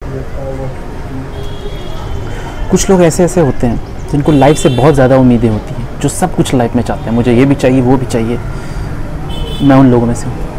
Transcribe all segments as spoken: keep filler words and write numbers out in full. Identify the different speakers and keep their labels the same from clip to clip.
Speaker 1: कुछ लोग ऐसे ऐसे होते हैं जिनको लाइफ से बहुत ज़्यादा उम्मीदें होती हैं, जो सब कुछ लाइफ में चाहते हैं, मुझे ये भी चाहिए वो भी चाहिए। मैं उन लोगों में से हूँ।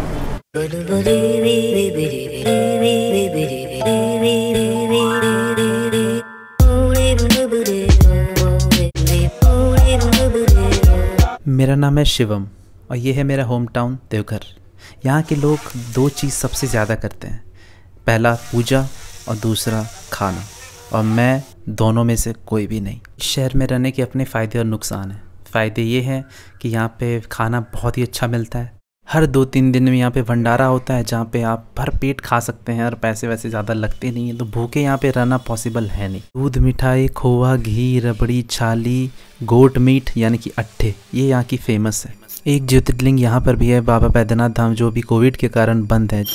Speaker 2: मेरा नाम है शिवम और ये है मेरा होम टाउन देवघर। यहाँ के लोग दो चीज़ सबसे ज़्यादा करते हैं, पहला पूजा और दूसरा खाना, और मैं दोनों में से कोई भी नहीं। शहर में रहने के अपने फ़ायदे और नुकसान हैं। फ़ायदे ये हैं कि यहाँ पे खाना बहुत ही अच्छा मिलता है। हर दो तीन दिन में यहाँ पे भंडारा होता है जहाँ पे आप भर पेट खा सकते हैं और पैसे वैसे ज़्यादा लगते नहीं हैं, तो भूखे यहाँ पे रहना पॉसिबल है नहीं। दूध, मिठाई, खोवा, घी, रबड़ी, छाली, गोट मीट यानी कि अट्ठे, ये यहाँ की फेमस है। एक ज्योतिर्लिंग यहाँ पर भी है, बाबा बैद्यनाथ धाम, जो भी कोविड के कारण बंद है।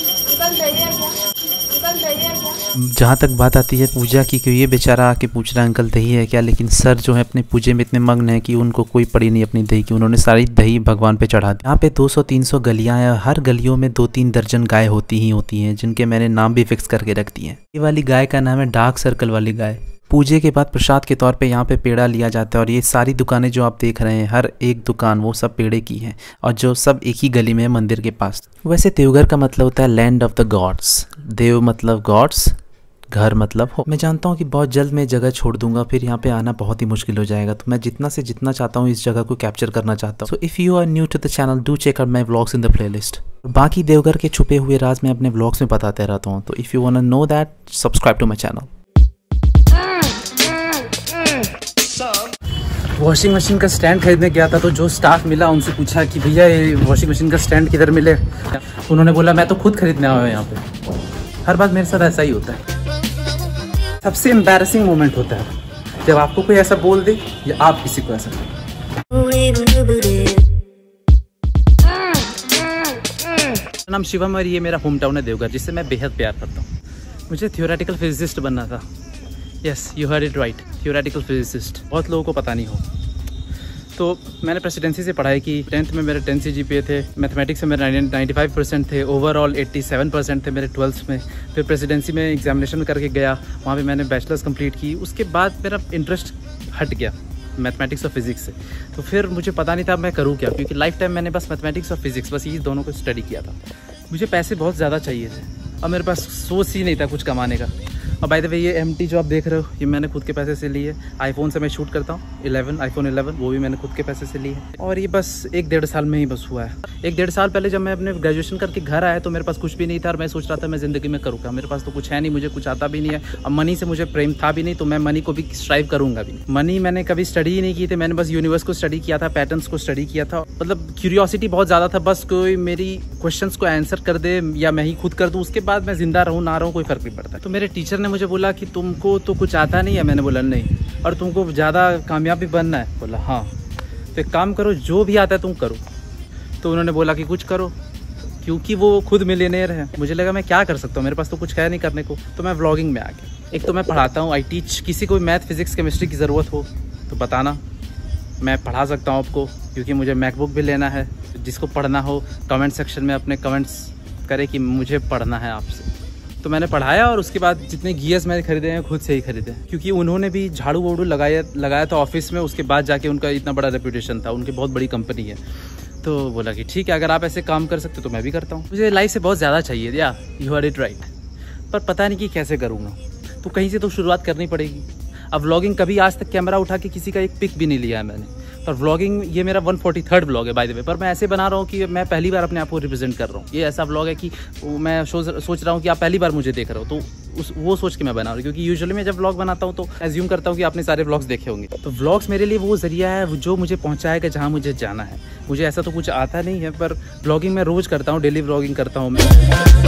Speaker 2: जहाँ तक बात आती है पूजा की, क्यों ये बेचारा आके पूछ रहा है अंकल दही है क्या, लेकिन सर जो है अपने पूजे में इतने मग्न है कि उनको कोई पड़ी नहीं अपनी दही की। उन्होंने सारी दही भगवान पे चढ़ा दी। यहाँ पे दो सौ तीन सौ गलियाँ हैं, हर गलियों में दो तीन दर्जन गाय होती ही होती हैं, जिनके मैंने नाम भी फिक्स करके रख दिए हैं। ये वाली गाय का नाम है डार्क सर्कल वाली गाय। पूजे के बाद प्रसाद के तौर पे यहाँ पे पेड़ा लिया जाता है, और ये सारी दुकानें जो आप देख रहे हैं, हर एक दुकान वो सब पेड़े की है, और जो सब एक ही गली में है मंदिर के पास। वैसे देवघर का मतलब होता है लैंड ऑफ द गॉड्स। देव मतलब गॉड्स, घर मतलब हो। मैं जानता हूँ कि बहुत जल्द मैं जगह छोड़ दूंगा, फिर यहाँ पे आना बहुत ही मुश्किल हो जाएगा, तो मैं जितना से जितना चाहता हूँ इस जगह को कैप्चर करना चाहता हूँ। So if you are new to the channel, do check out my vlogs in the playlist. बाकी देवघर के छुपे हुए राज मैं अपने व्लॉग्स में बताते रहता हूँ, तो if you want to know that, subscribe to my channel. Washing machine का स्टैंड खरीदने गया था, तो जो स्टाफ मिला उनसे पूछा कि भैया ये वॉशिंग मशीन का स्टैंड किधर मिले। उन्होंने बोला मैं तो खुद खरीदने आया हूँ यहाँ पे। हर बार मेरे साथ ऐसा ही होता है। सबसे एम्बैरेसिंग मोमेंट होता है जब आपको कोई ऐसा बोल दे या आप किसी को ऐसा। मेरा नाम शिवम और ये मेरा होम टाउन है देवघर, जिससे मैं बेहद प्यार करता हूँ। मुझे थियोरेटिकल फिजिसिस्ट बनना था। Yes, you heard it right, theoretical physicist. बहुत लोगों को पता नहीं हो। तो मैंने प्रेसिडेंसी से पढ़ाई की। टेंथ में मेरे ten C G P A थे, मैथमेटिक्स में मेरे नाइन्टी फाइव परसेंट थे, ओवरऑल सत्तासी परसेंट थे मेरे ट्वेल्थ में। फिर प्रेसिडेंसी में एग्जामिनेशन करके गया, वहाँ पे मैंने बैचलर्स कंप्लीट की। उसके बाद मेरा इंटरेस्ट हट गया मैथमेटिक्स और फिजिक्स से, तो फिर मुझे पता नहीं था मैं करूँ क्या, क्योंकि लाइफ टाइम मैंने बस मैथमेटिक्स और फिजिक्स, बस ये दोनों को स्टडी किया था। मुझे पैसे बहुत ज़्यादा चाहिए थे और मेरे पास सोच ही नहीं था कुछ कमाने का। और बाय द वे ये एम टी जो आप देख रहे हो, ये मैंने खुद के पैसे से ली है। आईफोन से मैं शूट करता हूँ, इलेवन आईफोन इलेवन, वो भी मैंने खुद के पैसे से ली है। और ये बस एक डेढ़ साल में ही बस हुआ है। एक डेढ़ साल पहले जब मैं अपने ग्रेजुएशन करके घर आया तो मेरे पास कुछ भी नहीं था, और मैं सोच रहा था मैं ज़िंदगी में करूँ क्या। मेरे पास तो कुछ है नहीं, मुझे कुछ आता भी नहीं है, और मनी से मुझे प्रेम था भी नहीं, तो मैं मनी को भी स्ट्राइव करूँगा भी। मनी मैंने कभी स्टडी ही नहीं की थी, मैंने बस यूनिवर्स को स्टडी किया था, पैटर्न्स को स्टडी किया था। मतलब क्यूरियोसिटी बहुत ज़्यादा था, बस कोई मेरी क्वेश्चंस को आंसर कर दे या मैं ही खुद कर दूँ, उसके बाद मैं जिंदा रहूँ ना रहूँ कोई फर्क नहीं पड़ता। तो मेरे टीचर ने मुझे बोला कि तुमको तो कुछ आता नहीं है। मैंने बोला नहीं। और तुमको ज़्यादा कामयाब भी बनना है? बोला हाँ। तो एक काम करो, जो भी आता है तुम करो। तो उन्होंने बोला कि कुछ करो, क्योंकि वो खुद मिलियनेयर है। मुझे लगा मैं क्या कर सकता हूँ, मेरे पास तो कुछ है नहीं करने को, तो मैं व्लॉगिंग में आ गया। एक तो मैं पढ़ाता हूँ, आई टीच। किसी को मैथ, फिजिक्स, केमिस्ट्री की ज़रूरत हो तो बताना, मैं पढ़ा सकता हूँ आपको, क्योंकि मुझे मैकबुक भी लेना है। जिसको पढ़ना हो कमेंट सेक्शन में अपने कमेंट्स करे कि मुझे पढ़ना है आपसे। तो मैंने पढ़ाया, और उसके बाद जितने गियर्स मैंने खरीदे हैं खुद से ही खरीदे, क्योंकि उन्होंने भी झाड़ू वाड़ू लगाया लगाया था ऑफिस में। उसके बाद जाके उनका इतना बड़ा रेपुटेशन था, उनकी बहुत बड़ी कंपनी है। तो बोला कि ठीक है, अगर आप ऐसे काम कर सकते तो मैं भी करता हूँ। मुझे लाइफ से बहुत ज़्यादा चाहिए, या यू हर्ड इट राइट, पर पता नहीं कि कैसे करूँगा। तो कहीं से तो शुरुआत करनी पड़ेगी। अब व्लॉगिंग कभी आज तक कैमरा उठा के किसी का एक पिक भी नहीं लिया है मैंने, पर व्लॉगिंग ये मेरा वन फोर्टी थर्ड व्लॉग है बाय द वे। पर मैं ऐसे बना रहा हूँ कि मैं पहली बार अपने आप को रिप्रेजेंट कर रहा हूँ। ये ऐसा व्लॉग है कि मैं सोच सोच रहा हूँ कि आप पहली बार मुझे देख रहे हो, तो उस वो सोच के मैं बना रहा हूँ। क्योंकि यूजुअली मैं जब व्लॉग बनाता हूँ तो एज्यूम करता हूँ कि आपने सारे व्लॉग्स देखे होंगे। तो व्लॉग्स मेरे लिए वो जरिया है जो मुझे पहुँचाएगा जहाँ मुझे जाना है। मुझे ऐसा तो कुछ आता नहीं है, पर व्लॉगिंग मैं रोज़ करता हूँ, डेली व्लॉगिंग करता हूँ मैं।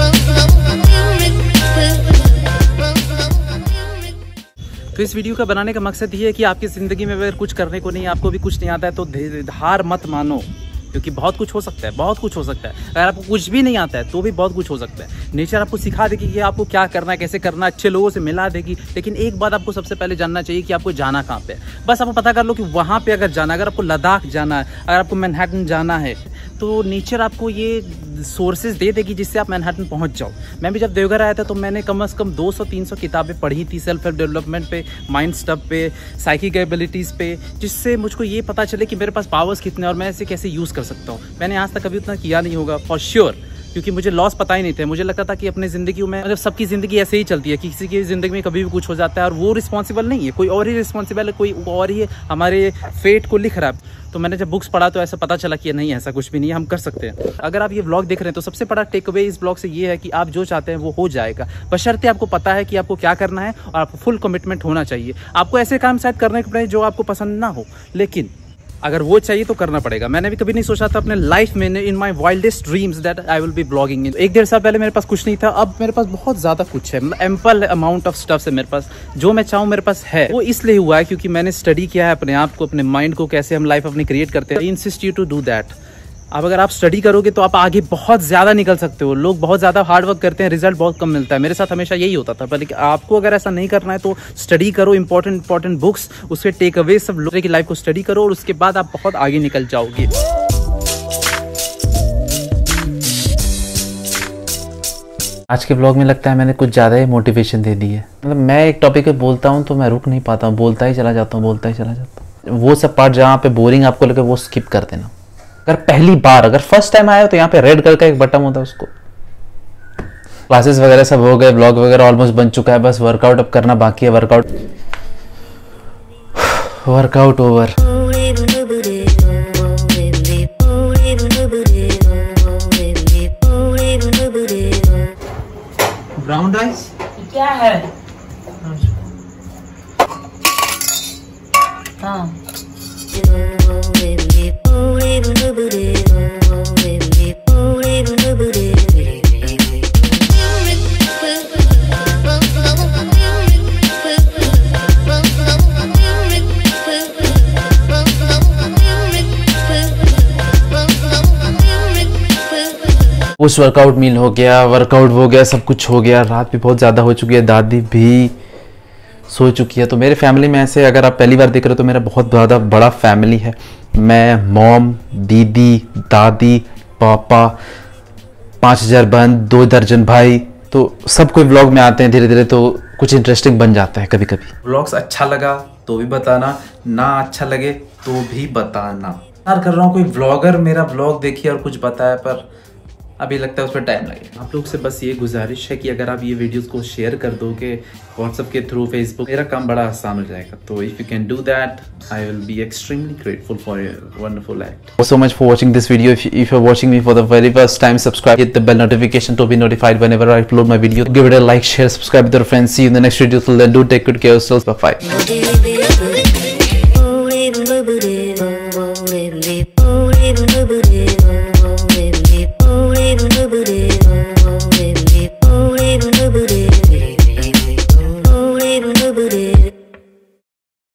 Speaker 2: तो इस वीडियो का बनाने का मकसद ये है कि आपकी ज़िंदगी में अगर कुछ करने को नहीं, आपको भी कुछ नहीं आता है, तो हार मत मानो, क्योंकि बहुत कुछ हो सकता है, बहुत कुछ हो सकता है। अगर आपको कुछ भी नहीं आता है तो भी बहुत कुछ हो सकता है। नेचर आपको सिखा देगी कि आपको क्या करना है, कैसे करना है, अच्छे लोगों से मिला देगी। लेकिन एक बात आपको सबसे पहले जानना चाहिए कि आपको जाना कहाँ पे है। बस आपको पता कर लो कि वहाँ पे अगर जाना, अगर आपको लद्दाख जाना है, अगर आपको मैनहट्टन जाना है, तो नेचर आपको ये सोर्सेज दे देगी जिससे आप मैनहट्टन पहुंच जाओ। मैं भी जब देवघर आया था तो मैंने कम से कम दो सौ तीन सौ किताबें पढ़ी थी सेल्फ हेल्प डेवलपमेंट पे, माइंड स्टफ पे, साइकिक एबिलिटीज़ पे, जिससे मुझको ये पता चले कि मेरे पास पावर्स कितने और मैं इसे कैसे यूज़ कर सकता हूँ। मैंने आज तक कभी उतना किया नहीं होगा फॉर श्योर, क्योंकि मुझे लॉस पता ही नहीं थे। मुझे लगता था कि अपनी ज़िंदगी में मतलब सबकी ज़िंदगी ऐसे ही चलती है, किसी की ज़िंदगी में कभी भी कुछ हो जाता है और वो रिस्पॉन्सिबल नहीं है, कोई और ही रिस्पॉन्सिबल है, कोई और ही हमारे फेट को लिख रहा है। तो मैंने जब बुक्स पढ़ा तो ऐसा पता चला कि नहीं, ऐसा कुछ भी नहीं है, हम कर सकते हैं। अगर आप ये व्लॉग देख रहे हैं तो सबसे बड़ा टेक अवे इस व्लॉग से ये है कि आप जो चाहते हैं वो हो जाएगा, बशर्ते आपको पता है कि आपको क्या करना है और आपको फुल कमिटमेंट होना चाहिए। आपको ऐसे काम शायद करने पड़े जो आपको पसंद ना हो, लेकिन अगर वो चाहिए तो करना पड़ेगा। मैंने भी कभी नहीं सोचा था अपने लाइफ में, in my wildest dreams that I will be blogging. एक डेढ़ साल पहले मेरे पास कुछ नहीं था, अब मेरे पास बहुत ज़्यादा कुछ है, एम्पल अमाउंट ऑफ स्टफ्स है मेरे पास। जो मैं चाहूँ मेरे पास है। वो इसलिए हुआ है क्योंकि मैंने स्टडी किया है अपने आप को, अपने माइंड को, कैसे हम लाइफ अपनी क्रिएट करते हैं। I insist you to do that. अब अगर आप स्टडी करोगे तो आप आगे बहुत ज़्यादा निकल सकते हो। लोग बहुत ज़्यादा हार्ड वर्क करते हैं, रिजल्ट बहुत कम मिलता है। मेरे साथ हमेशा यही होता था, पर लेकिन आपको अगर ऐसा नहीं करना है तो स्टडी करो, इंपॉर्टेंट इंपॉर्टेंट बुक्स, उसके टेक अवे सब लोगों की लाइफ को स्टडी करो और उसके बाद आप बहुत आगे निकल जाओगे।
Speaker 1: आज के ब्लॉग में लगता है मैंने कुछ ज़्यादा ही मोटिवेशन दे दी है। मतलब मैं एक टॉपिक पे बोलता हूँ तो मैं रुक नहीं पाता हूँ, बोलता ही चला जाता हूँ, बोलता ही चला जाता हूँ। वो सब पार्ट जहाँ पे बोरिंग आपको लगे वो स्किप कर देना। अगर पहली बार, अगर फर्स्ट टाइम आया हो तो यहाँ पे रेड कलर का एक बटन होता है, उसको। क्लासेस वगैरह सब हो गए, ब्लॉग वगैरह ऑलमोस्ट बन चुका है, बस वर्कआउट अब करना बाकी है। Workout workout over.
Speaker 2: Brown rice
Speaker 3: क्या है? हाँ
Speaker 1: उस वर्कआउट मील हो गया, वर्कआउट हो गया, सब कुछ हो गया। रात भी बहुत ज़्यादा हो चुकी है, दादी भी सो चुकी है। तो मेरे फैमिली में ऐसे, अगर आप पहली बार देख रहे हो तो मेरा बहुत ज़्यादा बड़ा फैमिली है। मैं, मॉम, दीदी, दादी, पापा, पाँच हज़ार बहन, दो दर्जन भाई, तो सब कोई व्लॉग में आते हैं धीरे धीरे, तो कुछ इंटरेस्टिंग बन जाता है कभी कभी।
Speaker 2: व्लॉग्स अच्छा लगा तो भी बताना, ना अच्छा लगे तो भी बताना। यार कर रहा हूँ कोई व्लॉगर मेरा व्लॉग देखिए और कुछ बताए, पर अभी लगता है उस पर टाइम लगेगा। आप लोग से बस ये गुजारिश है कि अगर आप ये वीडियोस को शेयर कर दोगे व्हाट्सएप के थ्रू, फेसबुक, मेरा काम बड़ा आसान हो जाएगा। तो if you can do that, I will be extremely grateful for your wonderful act.
Speaker 1: So much for watching this video. If, you, if you're watching me for the very first time, subscribe, hit the bell notification to be notified whenever I upload my video. Give it a like, share, subscribe with your friends. See you in the next video. Till then, do take good care of yourselves. Bye bye.